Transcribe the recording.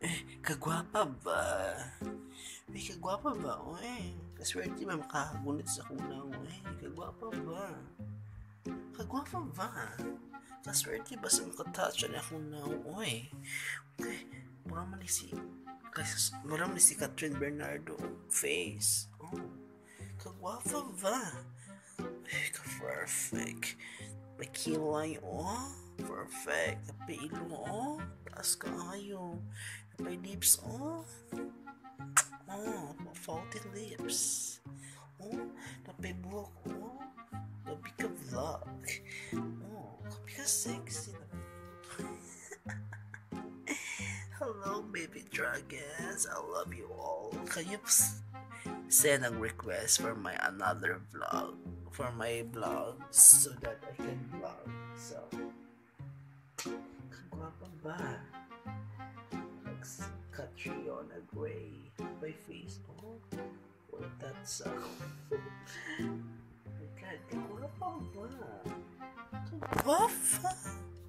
Kagwapa ba? May kagwapa ba? Uy, kaswerte ba makagunit sa kunaw? Uy, kagwapa ba? Kagwapa ba? Kaswerte ba sa makatouch na kunaw? Uy, okay, mura man si Catherine Bernardo face. Oh, kagwapa ba? Ay, ka-perfect. May kilay, oh. Perfect. May ilong, oh. Taas ka ayo. May lips, oh. Oh, faulty lips. Oh, napay buhok, oh. Gabi ka vlog. Oh, gabi ka sexy. Hello, baby dragons. I love you all. Can you send a request for my another vlog? For my vlog so that I can vlog. So, kagwapa ba? Catriona Gray. My face. Oh, what that sound? My God, kagwapa ba? Kagwapa?